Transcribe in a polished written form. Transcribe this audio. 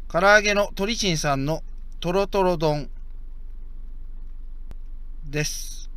唐揚げの鳥珍さんのとろとろ丼です。